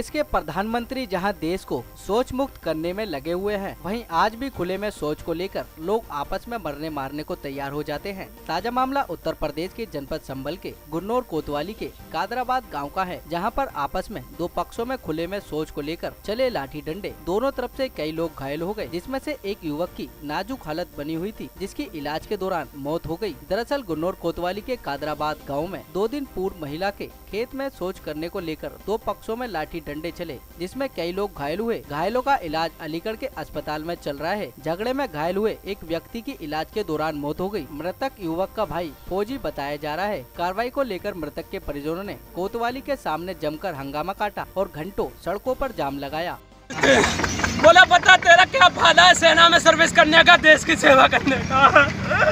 देश के प्रधानमंत्री जहां देश को शौच मुक्त करने में लगे हुए हैं, वहीं आज भी खुले में शौच को लेकर लोग आपस में मरने मारने को तैयार हो जाते हैं। ताजा मामला उत्तर प्रदेश के जनपद संभल के गुन्नौर कोतवाली के कादराबाद गांव का है, जहां पर आपस में दो पक्षों में खुले में शौच को लेकर चले लाठी डंडे। दोनों तरफ से कई लोग घायल हो गए, जिसमें से एक युवक की नाजुक हालत बनी हुई थी, जिसकी इलाज के दौरान मौत हो गई। दरअसल गुन्नौर कोतवाली के कादराबाद गाँव में 2 दिन पूर्व महिला के खेत में शौच करने को लेकर दो पक्षों में लाठी डंडे चले, जिसमें कई लोग घायल हुए। घायलों का इलाज अलीगढ़ के अस्पताल में चल रहा है। झगड़े में घायल हुए एक व्यक्ति की इलाज के दौरान मौत हो गई। मृतक युवक का भाई फौजी बताया जा रहा है। कार्रवाई को लेकर मृतक के परिजनों ने कोतवाली के सामने जमकर हंगामा काटा और घंटों सड़कों पर जाम लगाया। बोला बता तेरा क्या फायदा है सेना में सर्विस करने का, देश की सेवा करने का।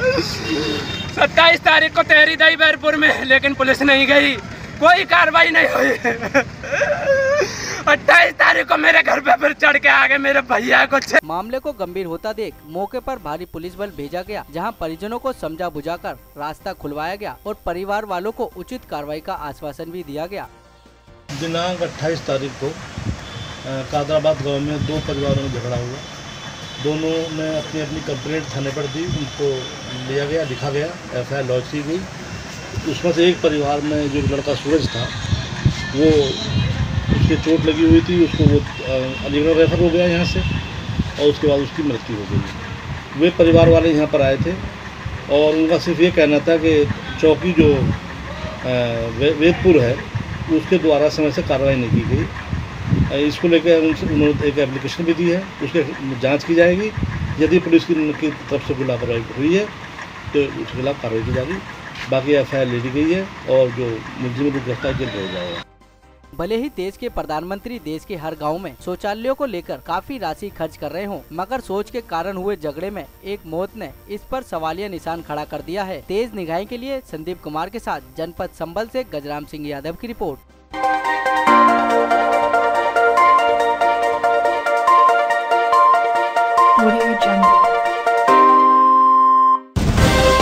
27 तारीख को तेरी दई बैरपुर में, लेकिन पुलिस नहीं गई, कोई कार्रवाई नहीं हुई। 28 तारीख को मेरे घर पे फिर चढ़ के आ गए मेरे भैया को। मामले को गंभीर होता देख मौके पर भारी पुलिस बल भेजा गया, जहां परिजनों को समझा बुझाकर रास्ता खुलवाया गया और परिवार वालों को उचित कार्रवाई का आश्वासन भी दिया गया। दिनांक 28 तारीख को कादराबाद गांव में 2 परिवारों में झगड़ा हुआ। दोनों ने अपनी अपनी कंप्लेंट थाने पर दी, उनको लिया गया, लिखा गया, FIR लॉन्च की गई। उसमें से एक परिवार में जो लड़का सूरज था, वो उसके चोट लगी हुई थी, उसको वो अलीगढ़ रेफर हो गया यहाँ से, और उसके बाद उसकी मृत्यु हो गई। वे परिवार वाले यहाँ पर आए थे और उनका सिर्फ ये कहना था कि चौकी जो वेदपुर है उसके द्वारा समय से कार्रवाई नहीं की गई। इसको लेकर उन्होंने एक एप्लीकेशन भी दी है, उसके जांच की जाएगी। यदि पुलिस की तरफ से कोई लापरवाही हुई है तो उसके खिलाफ कार्रवाई की जाएगी। बाकी FIR ले ली गई है और जो मुलजिम को गिरफ्तार जेल भेजा जाएगा। भले ही देश के प्रधानमंत्री देश के हर गांव में शौचालयों को लेकर काफी राशि खर्च कर रहे हों, मगर शौच के कारण हुए झगड़े में एक मौत ने इस पर सवालिया निशान खड़ा कर दिया है। तेज निगाही के लिए संदीप कुमार के साथ जनपद संभल से गजराम सिंह यादव की रिपोर्ट।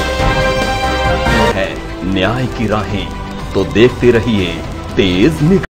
है न्याय की राहें तो देखते रहिए तेज निगाह।